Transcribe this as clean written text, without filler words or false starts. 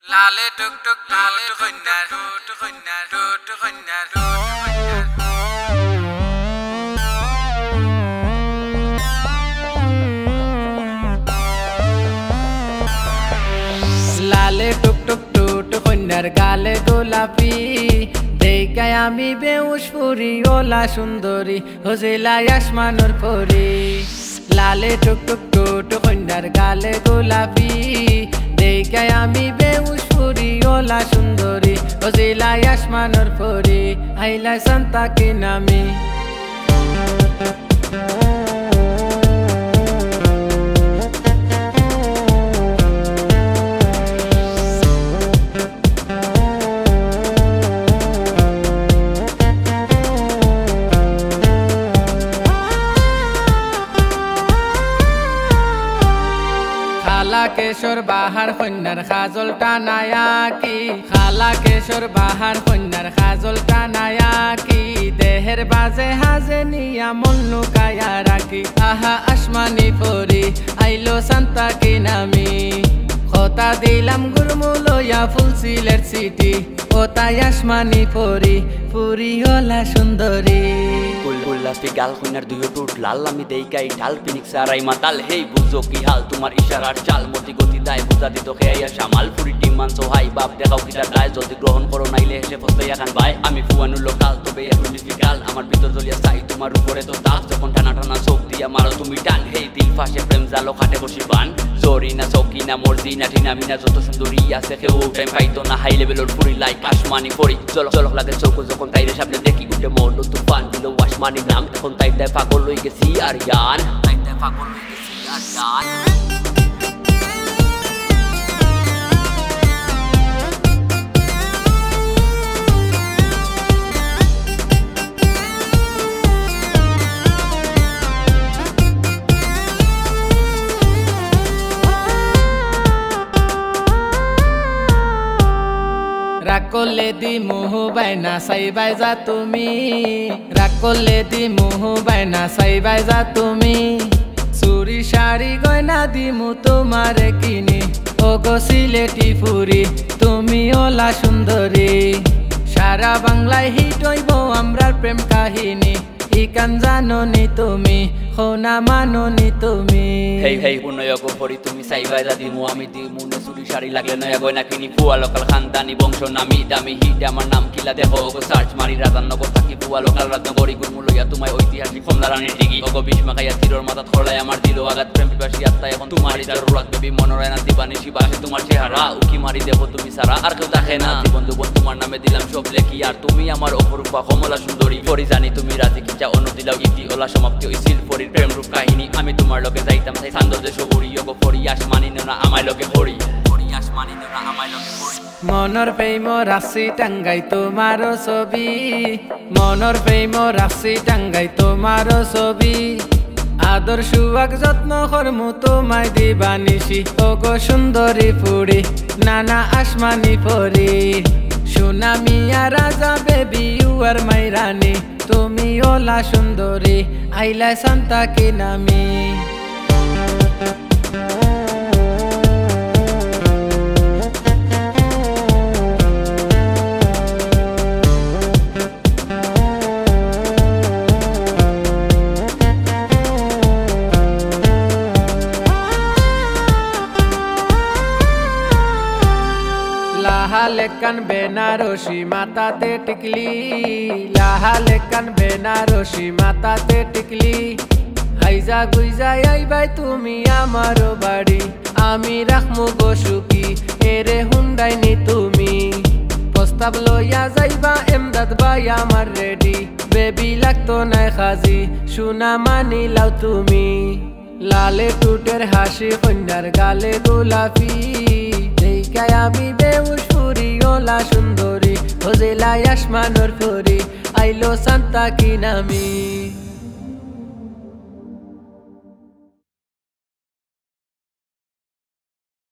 লালে টুক টুক লালে কন্যার টুক কন্যার টুক কন্যার লালে টুক টুক টুক কন্যার গালে গোলাপি দেখাই আমি বেউস ফুরি ওলা সুন্দরী হজিলাই আসমানোর পরি লালে টুক টুক টুক কন্যার গালে গোলাপি দেখাই আমি বেউস ফুরি ওলা সুন্দরী হজিলাই আসমানোর পরি আইলাই সান্তা কি নামি খালা কেশর বাহার কন্যার খাজল টানায়া কি খালা কেশর বাহার কন্যার খাজল টানায়া কি দেহের বাজে হাজে নিয়া মন লুকায়া রাখি আহা আসমানি পরি আইলো সান্তা কি নামি কথা দিলাম গুরমুলয়া ফুলসিলের সিটি ওতাই আসমানি পরি পুরি হলা সুন্দরী উল্লাসে গাল কইনার দুই টুট লাল আমি দেইকাই ঢাল পিনিক সারাই মাতাল হেই বুঝো কি হাল তোমার ইশারার চাল মতি গতি দায় বুঝা দিত খেয়াইয়া সামাল পুরি টিম মানছো হাই বাপ দেখাও কিটা গায় জলদি গ্রহণ করো নাইলে হেসে ফসলাইয়া খান ভাই আমি ফুয়ানু লোকাল তবে এখন ডিফিকাল আমার ভিতর জ্বলিয়া চাই তোমার উপরে তো তাপ যখন টানা টানা চোখ দিয়া মারো তুমি টান হেই দিল ফাঁসে প্রেম জালো খাটে বসি বান জরি না চৌকি না মর্জি না ঠিনা মিনা যত সুন্দরী আছে কেউ টাইম পাইতো না হাই লেভেলের পুরি লাইক আসমানি পরি চলক লাগে চৌক যখন তাইরে সামনে দেখি উঠে মন তুফান দিল আসমানি নাম তখন তাইটাই পাগল হয়ে গেছি আর গান তাইটাই পাগল হয়ে গেছি আর গান রাকলে দি মোহ বাইনা সাইবাই যা তুমি রাকলে দি মোহ বাইনা সাইবাই যা তুমি চুরি শাড়ি গয়না দিমু তোমারে কিনি ও গো সিলেটি ফুরি তুমি ওলা সুন্দরী সারা বাংলায় হিট হইব আমরার প্রেম কাহিনী ইকান জাননি তুমি হোনা মাননি তুমি হেই হেই উন্নয়ক পরি তুমি সাইবাই যা দিমু আমি দিমু না চুরি শাড়ি লাগলে নয়া গয়না কিনি ফুয়া লোকাল খানদানি বংশ নামি দামি হিট আমার নাম কিলা দেখো ওগো সার্চ মারি রাজানগর থাকি ফুয়া লোকাল রাজনগরী গুরমুলইয়া তোমায় ঐতিহাসিক কমলা রানীর ডিগি ওগো বিষ মাখাইয়া তীরের মাথা খড়াই আমার দিল আঘাত প্রেম পিপাসী আত্মা এখন তোমারই জরুরত বেবি মনোরয়না দিবানি শিবাসে তোমার চেহারা উকি মারি দেখো তুমি সারা আর কেউ দেখে না জীবন দুবন তোমার নামে দিলাম সব লেখি আর তুমি আমার অপরূপা কমলা সুন্দরী পরি জানি তুমি রাতে কিচা অন্য দিলাও ইতি ওলা সমাপ্তি হইছিল পরির প্রেম রূপ কাহিনী আমি তোমার লগে যাইতাম তাই সান্দর্য সবুরি ওগো পরি আসমানি না আমায় লগে পরি পরি আসমানি না আমায় লগে পরি মনর প্রেম রাশি টাঙ্গাই তোমার ছবি মনর প্রেম রাশি টাঙ্গাই তোমার ছবি আদর সুয়াগ যত্ন করমু তোমায় দিবানিসি ওগো সুন্দরী ফুড়ি নানা আসমানি পরি সোনা মিয়া রাজা বেবি ইউ আর মাই রানী তুমি ওলা সুন্দরী আইলা সান্তা কি নামি লাহালেকান বেনারসি মাতাতে টিকলি লাহালেকান বেনারসি মাতাতে টিকলি হাইজা গুইজা আইবাই তুমি আমার বাড়ি আমি রাখমু গো সুখী এরে হুন্ডাইনি তুমি প্রস্তাব লইয়া যাইবা এমদাদ ভাই আমার রেডি বেবি লাগতো নাই খাজি শুনা মানিলাও তুমি লালে টুটের হাসি কন্যার গালে গোলাপি দেখাই আমি বেউস ফুরি ওলা সুন্দরী হজিলাই আসমানোর পরি আইলো সান্তা কি নামি।